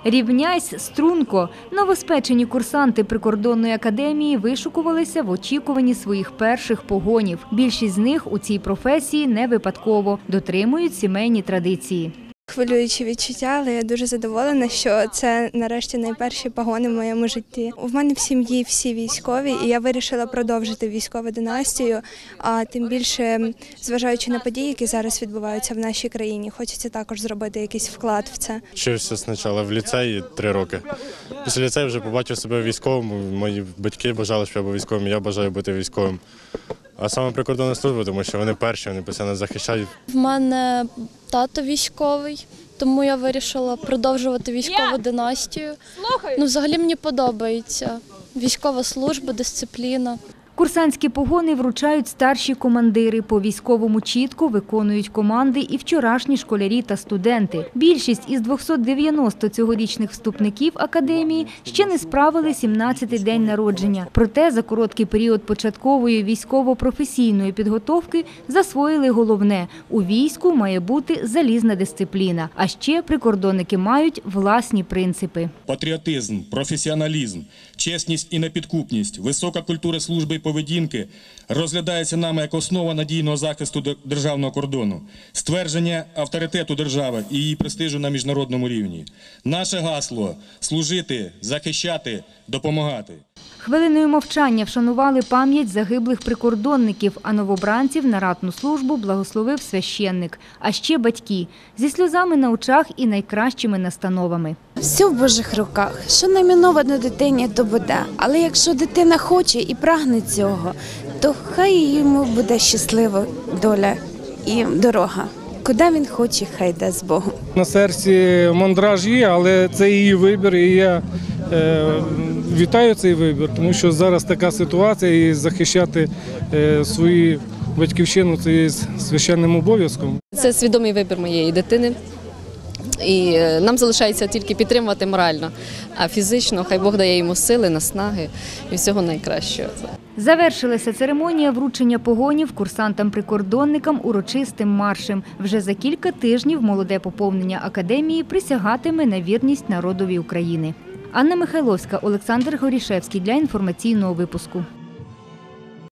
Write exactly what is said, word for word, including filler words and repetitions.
Рівняйсь, струнко! Новоспечені курсанти прикордонної академії вишукувалися в очікуванні своїх перших погонів. Більшість з них у цій професії не випадково, дотримують сімейні традиції. Хвилюючі відчуття, але я дуже задоволена, що це нарешті найперші погони в моєму житті. У мене в сім'ї всі військові, і я вирішила продовжити військову династію, а тим більше, зважаючи на події, які зараз відбуваються в нашій країні, хочеться також зробити якийсь вклад в це. Вчився спочатку в ліцеї три роки. Після ліцею вже побачив себе військовим, мої батьки бажали, щоб я був військовим, я бажаю бути військовим. А саме прикордонна служба, тому що вони перші, вони постійно захищають. В мене тато військовий, тому я вирішила продовжувати військову династію. Ну, взагалі мені подобається військова служба, дисципліна. Курсантські погони вручають старші командири. По військовому чітко виконують команди і вчорашні школярі та студенти. Більшість із двохсот дев'яноста цьогорічних вступників академії ще не справили сімнадцятий день народження. Проте за короткий період початкової військово-професійної підготовки засвоїли головне – у війську має бути залізна дисципліна. А ще прикордонники мають власні принципи. Патріотизм, професіоналізм, чесність і непідкупність, висока культура служби і поведінки розглядається нами як основа надійного захисту державного кордону, ствердження авторитету держави і її престижу на міжнародному рівні. Наше гасло – служити, захищати, допомагати. Хвилиною мовчання вшанували пам'ять загиблих прикордонників, а новобранців на ратну службу благословив священник. А ще батьки – зі сльозами на очах і найкращими настановами. Все в Божих руках. Що наміновано дитині, то буде. Але якщо дитина хоче і прагне цього, то хай йому буде щаслива доля і дорога. Куди він хоче, хай йде з Богом. На серці мандраж є, але це її вибір, і я е, вітаю цей вибір, тому що зараз така ситуація, і захищати е, свою батьківщину – це є священним обов'язком. Це свідомий вибір моєї дитини. І нам залишається тільки підтримувати морально, а фізично хай Бог дає йому сили, наснаги і всього найкращого. Завершилася церемонія вручення погонів курсантам-прикордонникам урочистим маршем. Вже за кілька тижнів молоде поповнення академії присягатиме на вірність народові України. Анна Михайловська, Олександр Горішевський для інформаційного випуску.